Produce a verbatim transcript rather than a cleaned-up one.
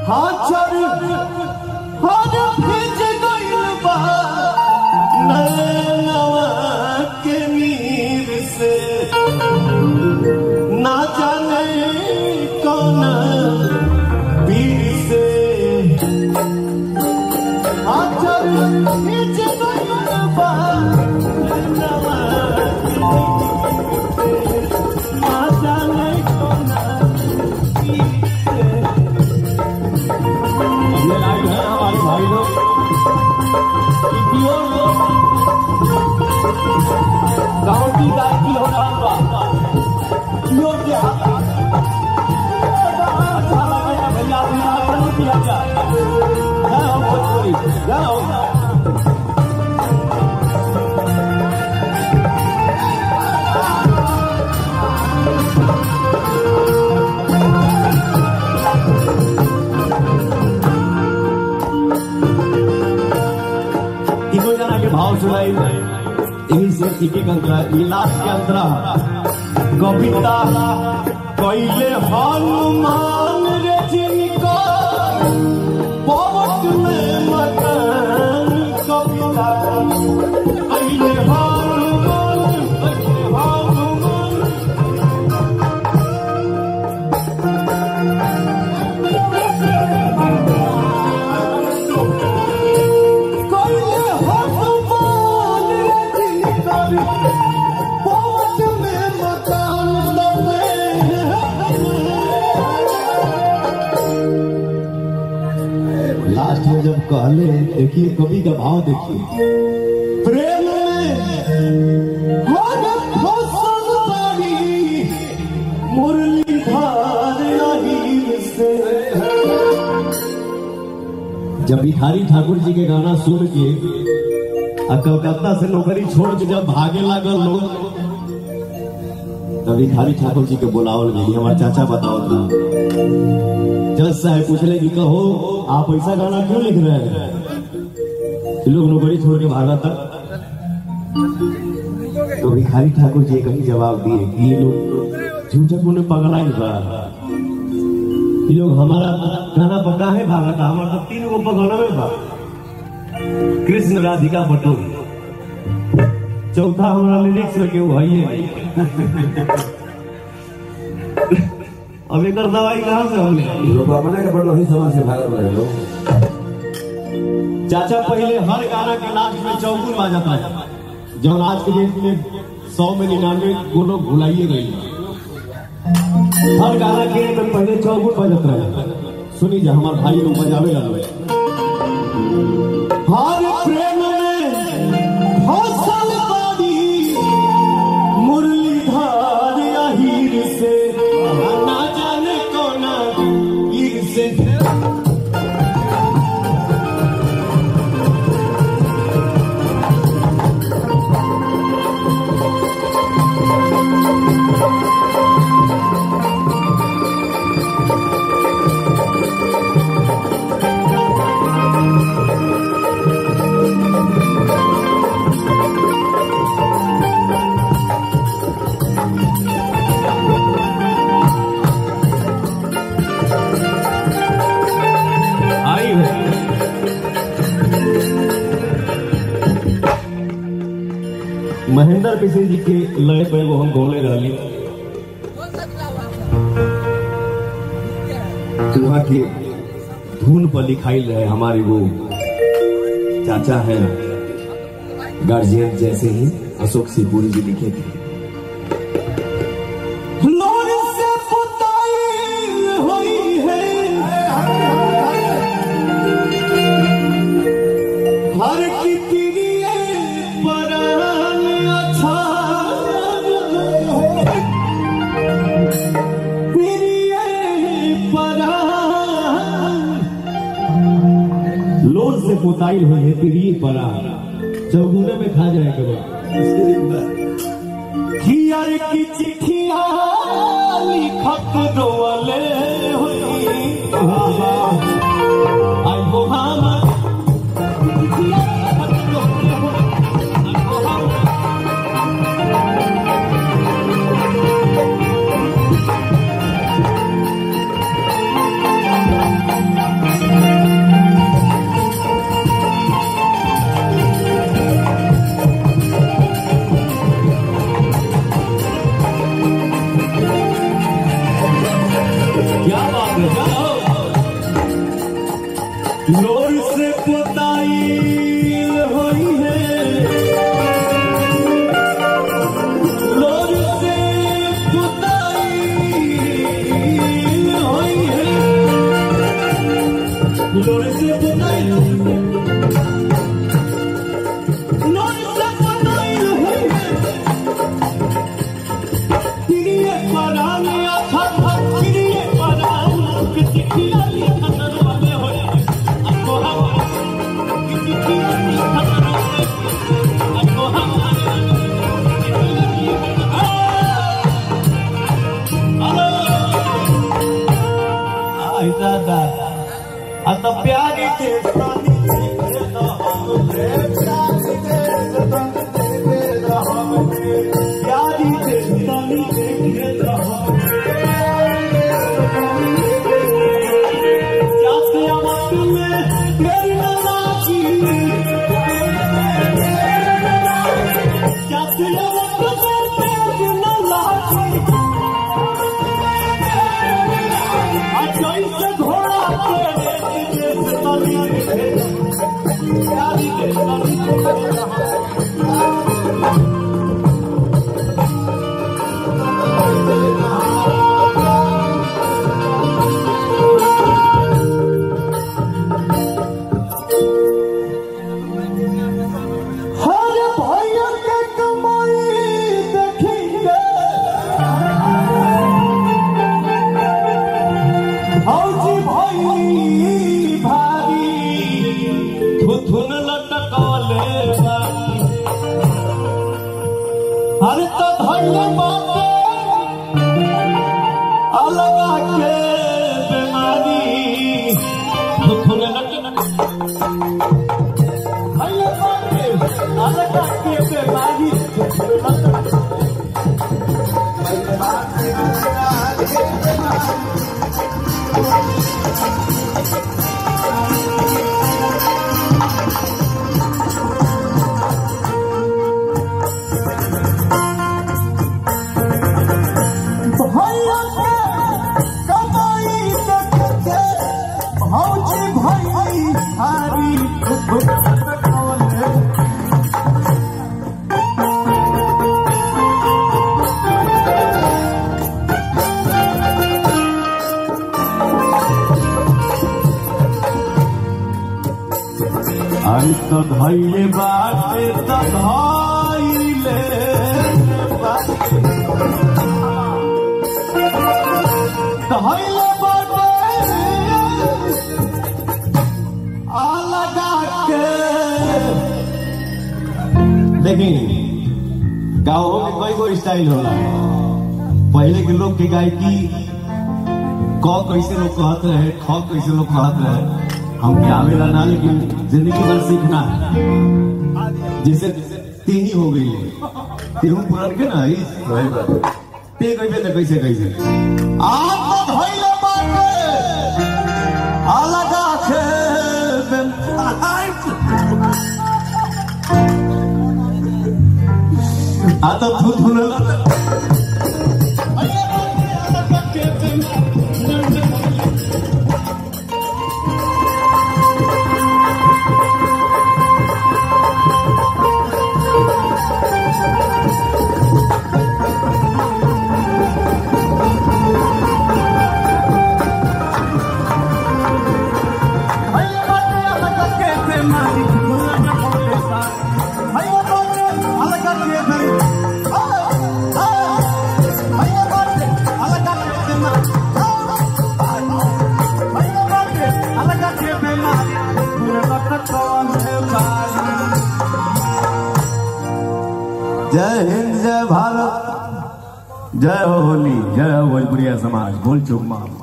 हाचर हर भीज गइल बा नैनवा के नीर से ना जाने कौन पीर से हाचर भीज गइल बा नैनवा के नीर से ना जाने कौन पीर से। ये लाइट है हमारे भाई लोग गाँव की गायकी हो रहा भैया भैया जाओ तीनों जना के भाव सुनाई यही से टीके कंकरा लास्ट के अंतरा कविता कैले हनुमान रे जिनको पवट में मकान कविता कैले हनुमान हनुमान लास्ट में जब कहले देखिए कवि का भाव देखिए प्रेम में हर फसल बारी मुरलीधर अहीर से। जब भिखारी ठाकुर जी के गाना सुन के कलकत्ता से नौकरी छोड़ के जब भागे लागल लोग तब भिखारी ठाकुर जी के बुलावल गई हमारे चाचा बताओ था जज साहब पूछले कि कहो आप ऐसा गाना क्यों लिख रहे हैं लोग नौकरी छोड़ के भागा था तो भिखारी ठाकुर जी कहीं जवाब दिए कि ये लोग झूठे पुणे पगला बा ये लोग हमारा गाना पकड़ा है भागा था हमारा तो तीन गो पगला में बा कृष्ण राधिका पटोल चौथा हमारा लिरिक्स के वो है अब एक दवाई कहाँ से होने समाज से भाग रहे लोग। चाचा पहले हर गाना के लास्ट में चौगुन बाजाता है जब आज के डेट में सौ में निन्यानवे को लोग भुलाइए गई हर गाना के में पहले चौगुन बजत रहे सुनी जा हमारे भाई लोग बजावे लगे हर प्रेम में फसल बारी मुरलीधर अहीर से ना जाने कौन पीर से। महेंद्र पिछले जी के लड़े पे वो हम बोले रही वहाँ की धुन पर लिखाई रहे हमारी वो चाचा है गार्जियन जैसे ही अशोक सिंहपुरी जी लिखे थे हर की लोर से पोताई हुई है पीढ़ी परा चौगुने में खा जाए कब खियार की चिट्ठियां लिखत रोले हुई आई वो हम क्या बात है, जाओ लोर से पोताई होई है, लोर से पोताई होई है, लोर से पोताई आता प्यारी के प्राणी प्यारी के प्राणी जाते आवाज में मेरी नाची जाते आवाज में मेरी नाची आज से घोड़ा अरे तो धैर्य बाटे अलग के बीमारी धुन धैर्य बाटे अलग के बीमारी अरे तो धैर्य बाटे तो धैर्य धैर्य बाटे अलगा के देखिए गाँव में कोई कोई स्टाइल होला। पहले के लोग की गायकी क कैसे लोग कहते रहे, ख कैसे लोग कहते रहे, हम क्या आवेला ना, लेकिन जिंदगी भर सीखना है। जैसे तीही हो गई है, तेहू पुरान के ना ते कैसे न कैसे कैसे आप तो धैर्य बाटे अलगा के आता थू थू ना जय हिंद, जय भारत, जय हो होली, जय हो भोजपुरिया समाज, बोल चुप माँ।